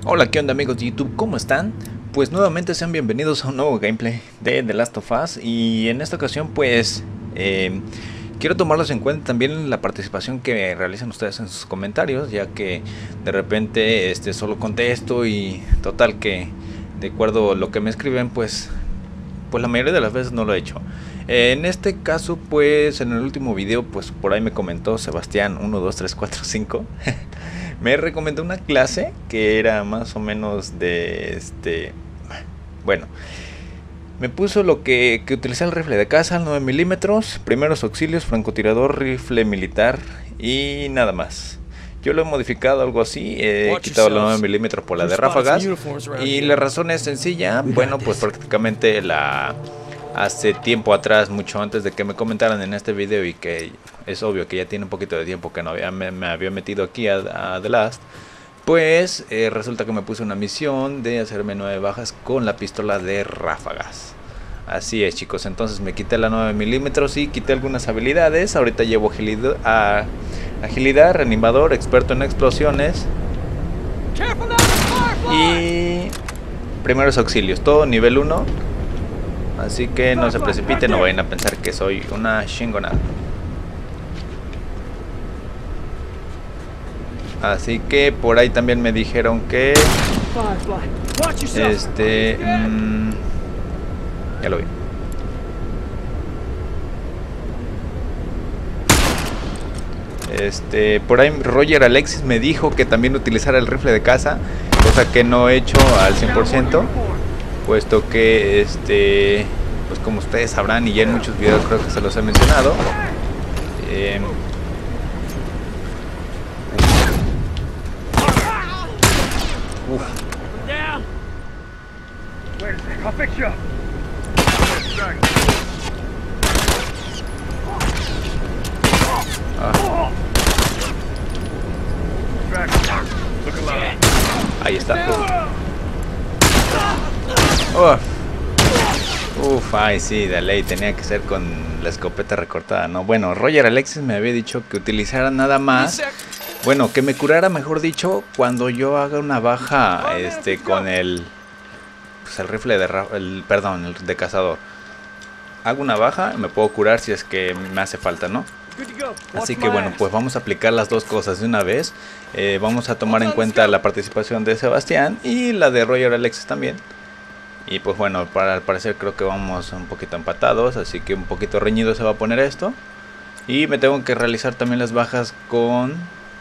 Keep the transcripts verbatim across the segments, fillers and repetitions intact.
Hola, ¿qué onda amigos de YouTube? ¿Cómo están? Pues nuevamente sean bienvenidos a un nuevo gameplay de The Last of Us. Y en esta ocasión pues eh, quiero tomarlos en cuenta también la participación que realizan ustedes en sus comentarios, ya que de repente este, solo contesto y total que de acuerdo a lo que me escriben pues, pues la mayoría de las veces no lo he hecho. En este caso pues en el último video pues por ahí me comentó Sebastián uno, dos, tres, cuatro, cinco me recomendó una clase que era más o menos de este, bueno, me puso lo que, que utilizar el rifle de caza, nueve milímetros, primeros auxilios, francotirador, rifle militar y nada más. Yo lo he modificado algo así, he quitado la nueve milímetros por la de ráfagas y la razón es sencilla. Bueno, pues prácticamente la hace tiempo atrás, mucho antes de que me comentaran en este video, y que es obvio que ya tiene un poquito de tiempo que no había, me, me había metido aquí a, a The Last, pues eh, resulta que me puse una misión de hacerme nueve bajas con la pistola de ráfagas. Así es, chicos, entonces me quité la nueve milímetros y quité algunas habilidades. Ahorita llevo agilidad, a, agilidad, reanimador, experto en explosiones y primeros auxilios, todo nivel uno. Así que no se precipiten, no vayan a pensar que soy una chingonada. Así que por ahí también me dijeron que este mmm, ya lo vi. Este, por ahí Roger Alexis me dijo que también utilizara el rifle de caza, cosa que no he hecho al cien por ciento, puesto que este, pues como ustedes sabrán y ya en muchos videos creo que se los he mencionado, eh, uf. Ah. Ahí está. Oh. Uf, ay sí, de ley tenía que ser con la escopeta recortada, ¿no? Bueno, Roger Alexis me había dicho que utilizara nada más, bueno, que me curara, mejor dicho, cuando yo haga una baja este con el pues el rifle de el perdón, el de cazador. Hago una baja, me puedo curar si es que me hace falta, ¿no? Así que bueno, pues vamos a aplicar las dos cosas de una vez. Eh, vamos a tomar en cuenta la participación de Sebastián y la de Roger Alexis también. Y pues bueno, para al parecer creo que vamos un poquito empatados, así que un poquito reñido se va a poner esto. Y me tengo que realizar también las bajas con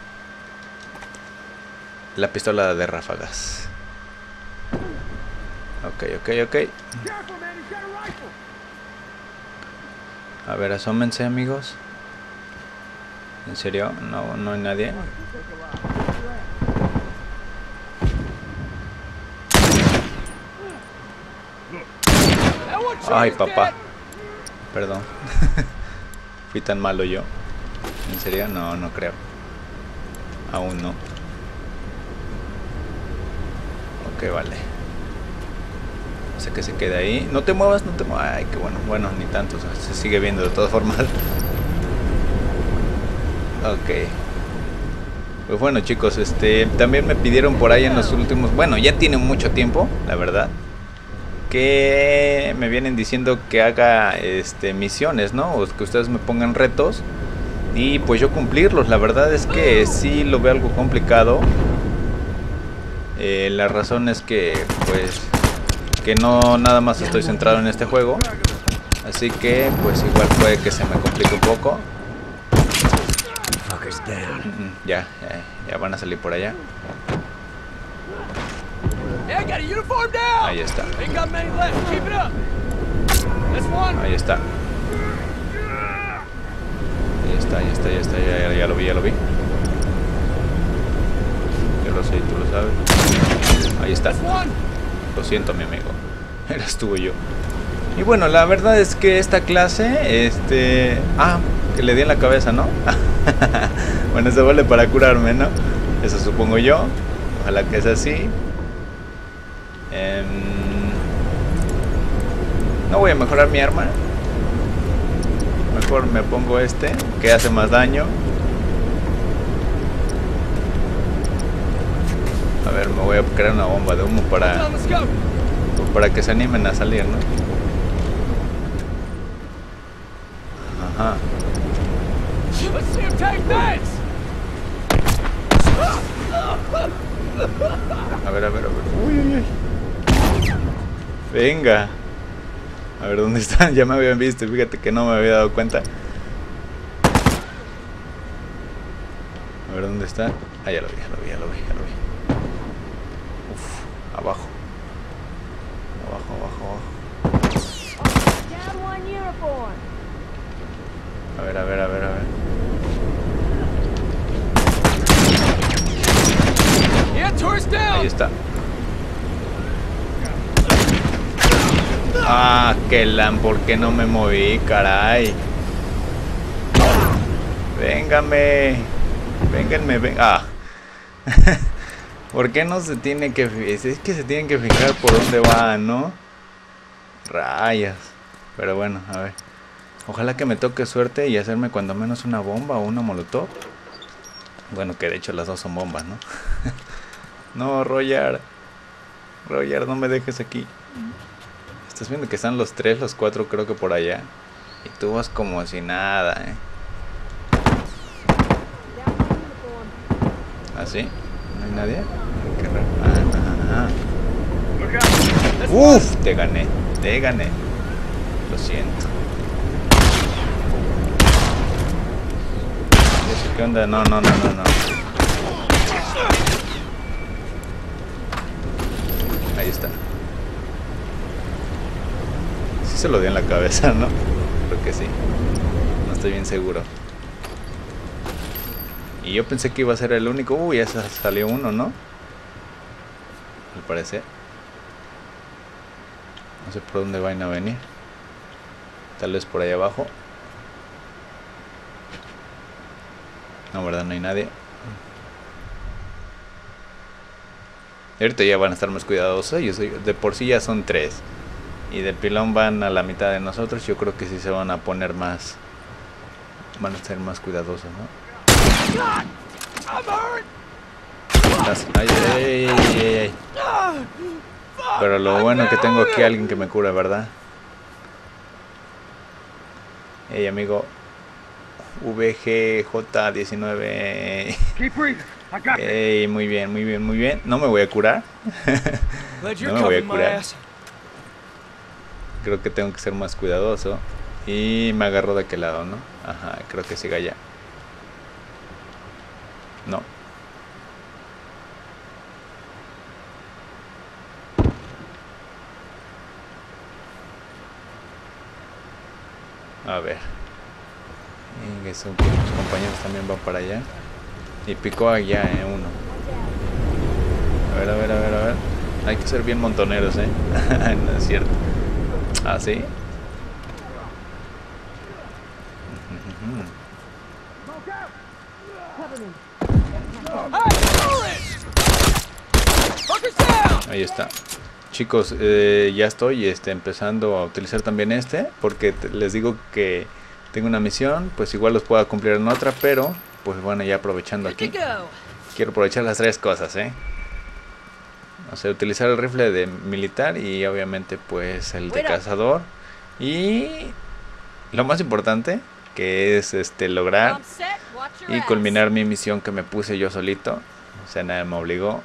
la pistola de ráfagas. Ok, ok, ok. A ver, asómense amigos. ¿En serio? No, no hay nadie. Ay, papá. Perdón. Fui tan malo yo. ¿En serio? No, no creo. Aún no. Ok, vale. O sea que se queda ahí. No te muevas, no te muevas. Ay, qué bueno. Bueno, ni tanto. O sea, se sigue viendo de todas formas. Ok. Pues bueno, chicos, este también me pidieron por ahí en los últimos, bueno, ya tiene mucho tiempo, la verdad, que me vienen diciendo que haga este misiones, ¿no? O que ustedes me pongan retos y pues yo cumplirlos. La verdad es que sí lo veo algo complicado. Eh, la razón es que pues que no nada más estoy centrado en este juego, así que pues igual puede que se me complique un poco. Ya, ya, ya van a salir por allá. Ahí está. Ahí está. Ahí está, ya está, ya está, ya, ya lo vi, ya lo vi. Yo lo sé, tú lo sabes. Ahí está. Lo siento, mi amigo. Eras tú y yo. Y bueno, la verdad es que esta clase, este... Ah, que le di en la cabeza, ¿no? Bueno, eso vale para curarme, ¿no? Eso supongo yo. Ojalá que sea así. Eh... No voy a mejorar mi arma. Mejor me pongo este, que hace más daño. A ver, me voy a crear una bomba de humo para, para que se animen a salir, ¿no? Ajá. A ver, a ver, a ver. Uy, uy, uy. Venga. A ver, ¿dónde están? Ya me habían visto. Fíjate que no me había dado cuenta. A ver, ¿dónde está? Ah, ya lo vi, ya lo vi, ya lo vi, ya lo vi. Uf, abajo. Abajo, abajo, abajo. A ver, a ver, a ver, a ver. Ahí está. Ah, que lan, ¿por qué no me moví, caray? Véngame. Vénganme, ven. Ah. ¿Por qué no se tiene que fijar? Es que se tienen que fijar por dónde van, ¿no? Rayas. Pero bueno, a ver. Ojalá que me toque suerte y hacerme cuando menos una bomba o una molotov. Bueno, que de hecho las dos son bombas, ¿no? No, Royar. Royar, no me dejes aquí. Estás viendo que están los tres, los cuatro creo que por allá. Y tú vas como si nada, ¿eh? ¿Así? ¿No hay nadie? Qué raro. Ah, ah, ah. Uf, te gané, te gané. Lo siento. ¿Qué onda? No, no, no, no, no. Ahí está. Sí se lo di en la cabeza, ¿no? Creo que sí. No estoy bien seguro. Y yo pensé que iba a ser el único. Uy, ya salió uno, ¿no? Al parecer. No sé por dónde van a venir. Tal vez por ahí abajo. No, ¿verdad? No hay nadie. Y ahorita ya van a estar más cuidadosos. Yo soy, de por sí ya son tres. Y del pilón van a la mitad de nosotros. Yo creo que sí se van a poner más. Van a ser más cuidadosos, ¿no? Ay, ay, ay, ay, ay. Pero lo bueno es que tengo aquí a alguien que me cura, ¿verdad? Hey, amigo. V G J diecinueve. Hey, muy bien, muy bien, muy bien. No me voy a curar. No me voy a curar. Creo que tengo que ser más cuidadoso. Y me agarro de aquel lado, ¿no? Ajá, creo que siga allá. No. A ver. Y eso que los compañeros también van para allá. Y picó allá, eh, uno. A ver, a ver, a ver, a ver. Hay que ser bien montoneros, eh. No es cierto. Ah, sí. Ahí está. Chicos, eh, ya estoy este, empezando a utilizar también este. Porque les digo que tengo una misión. Pues igual los pueda cumplir en otra. Pero, pues bueno, ya aprovechando aquí. Quiero aprovechar las tres cosas, ¿eh? O sea, utilizar el rifle de militar. Y obviamente pues el de cazador. Y lo más importante, que es este lograr y culminar mi misión que me puse yo solito. O sea, nadie me obligó.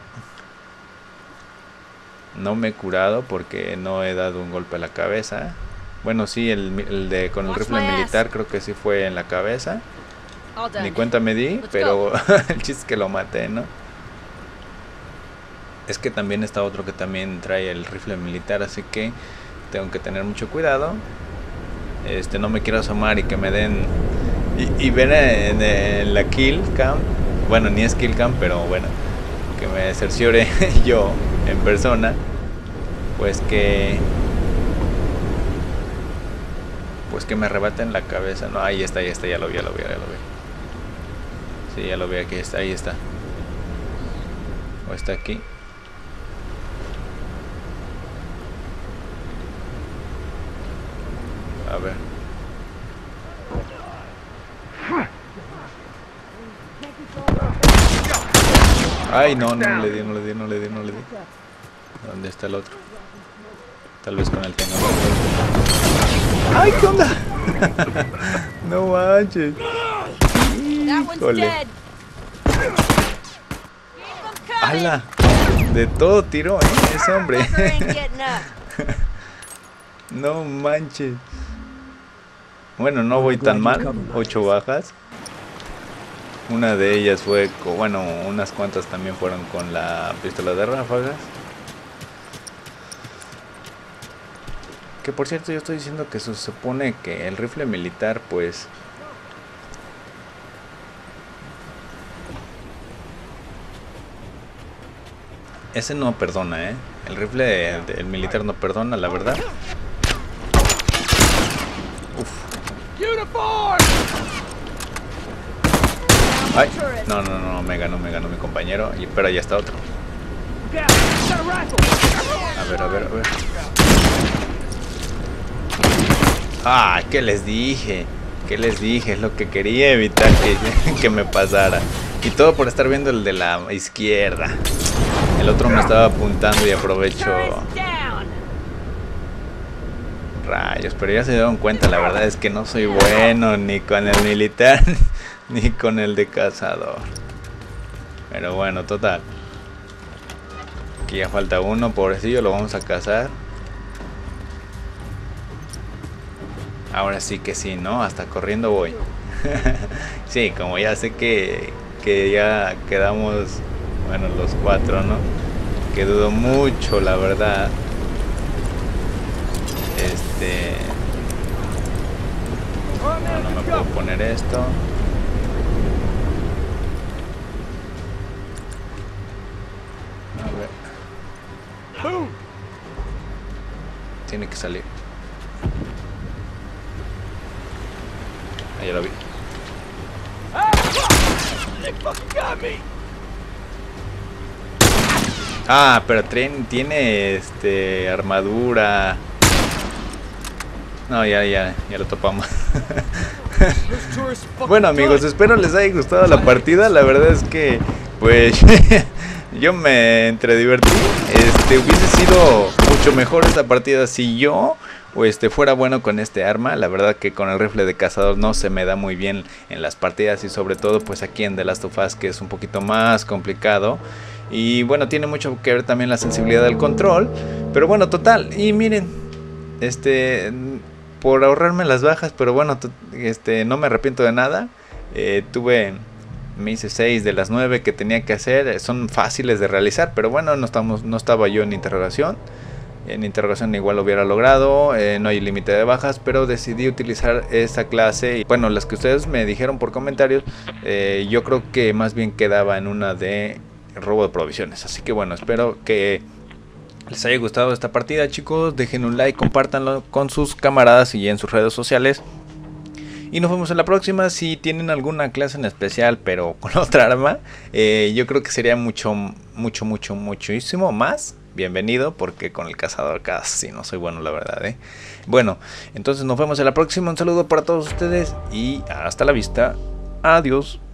No me he curado porque no he dado un golpe a la cabeza. Bueno, sí, el, el de con el rifle militar creo que sí fue en la cabeza. Ni cuenta me di, pero el chiste es que lo maté, ¿no? Es que también está otro que también trae el rifle militar, así que tengo que tener mucho cuidado. Este, no me quiero asomar y que me den y, y ver en, en la kill cam. Bueno, ni es kill cam, pero bueno, que me cerciore yo en persona, pues que pues que me arrebaten la cabeza. No, ahí está, ahí está, ya lo vi, ya lo vi, ya lo vi. Sí, ya lo vi, aquí está, ahí está. O está aquí. A ver. Ay, no, no le di, no le di, no le di, no le di. ¿Dónde está el otro? Tal vez con el tenga. ¡Ay, qué onda! No manches. Híjole. ¡Hala! De todo tiró, ¿eh? Ese hombre. No manches. Bueno, no voy tan mal. Ocho bajas. Una de ellas fue, con, bueno, unas cuantas también fueron con la pistola de ráfagas. Que por cierto, yo estoy diciendo que se supone que el rifle militar, pues... ese no perdona, ¿eh? El rifle del de, militar no perdona, la verdad. Uf. Ay, no, no, no, me ganó, me ganó mi compañero. Y, pero ya está otro. A ver, a ver, a ver. Ah, ¿qué les dije? ¿Qué les dije? Es lo que quería evitar que, que me pasara. Y todo por estar viendo el de la izquierda. El otro me estaba apuntando y aprovecho. Rayos, pero ya se dieron cuenta, la verdad es que no soy bueno ni con el militar ni con el de cazador. Pero bueno, total. Aquí ya falta uno, pobrecillo, lo vamos a cazar. Ahora sí que sí, ¿no? Hasta corriendo voy. Sí, como ya sé que, que ya quedamos, bueno, los cuatro, ¿no? Que dudo mucho, la verdad. Este... No, no me puedo poner esto. A ver. Tiene que salir. Ah, ya lo vi. Ah, pero tren tiene este armadura. No, ya, ya, ya lo topamos. Bueno, amigos, espero les haya gustado la partida. La verdad es que, pues, yo me entredivertí. Este, hubiese sido mucho mejor esta partida si yo o este fuera bueno con este arma. La verdad que con el rifle de cazador no se me da muy bien en las partidas, y sobre todo pues aquí en The Last of Us, que es un poquito más complicado. Y bueno, tiene mucho que ver también la sensibilidad del control. Pero bueno, total. Y miren, este, por ahorrarme las bajas, pero bueno, este, no me arrepiento de nada. Eh, tuve, me hice seis de las nueve que tenía que hacer. Son fáciles de realizar, pero bueno, no, estamos, no estaba yo en interrogación. En interrogación igual lo hubiera logrado, eh, no hay límite de bajas, pero decidí utilizar esta clase. Y bueno, las que ustedes me dijeron por comentarios, eh, yo creo que más bien quedaba en una de robo de provisiones. Así que bueno, espero que les haya gustado esta partida, chicos. Dejen un like, compártanlo con sus camaradas y en sus redes sociales. Y nos vemos en la próxima. Si tienen alguna clase en especial, pero con otra arma, eh, yo creo que sería mucho, mucho, mucho, muchísimo más bienvenido, porque con el cazador casi no soy bueno, la verdad, ¿eh? Bueno, entonces nos vemos en la próxima. Un saludo para todos ustedes y hasta la vista. Adiós.